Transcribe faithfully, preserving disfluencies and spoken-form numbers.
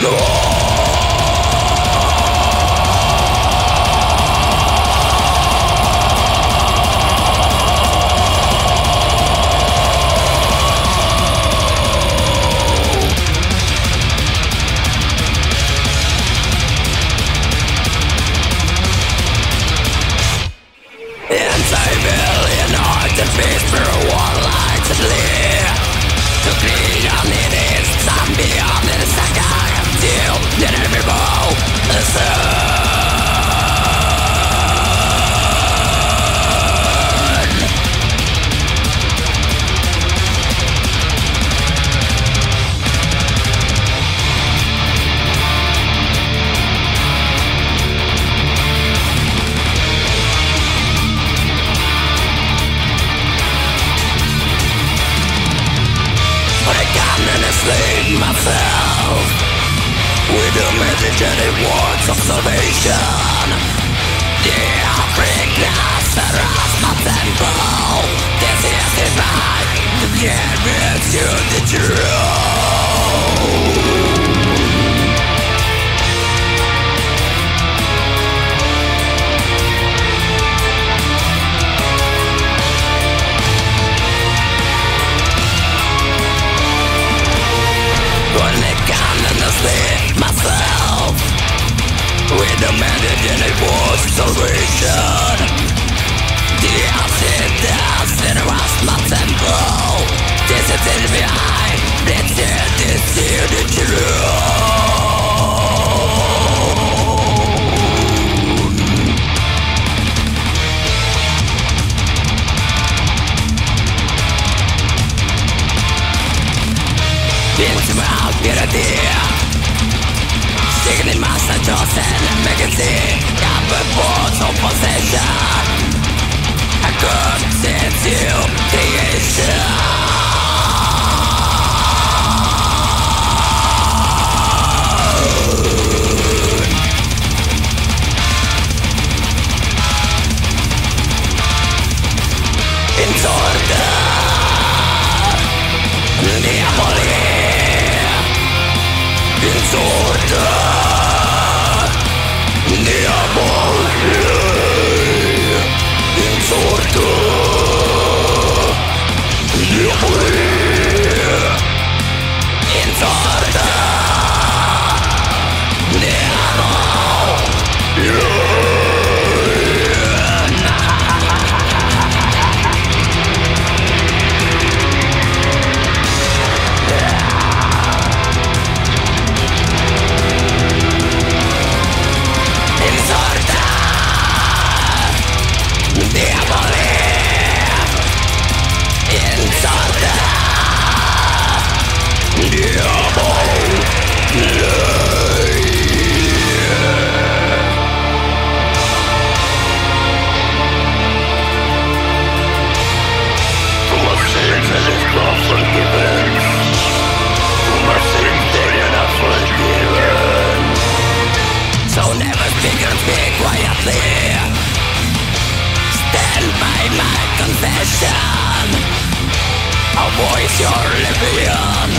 Myself with the imaginary words of salvation. The freakness aroused my temple. This is divine. The game brings you the truth. Myself with the imaginary words of salvation. The acid dust in my temple. This is in behind. This is this is the truth. Into my beauty. Taking in my chosen magazine, got the boards of possession. I could sense you creation. In order, diaboli. In order. Stand by my confession. Avoid your oblivion.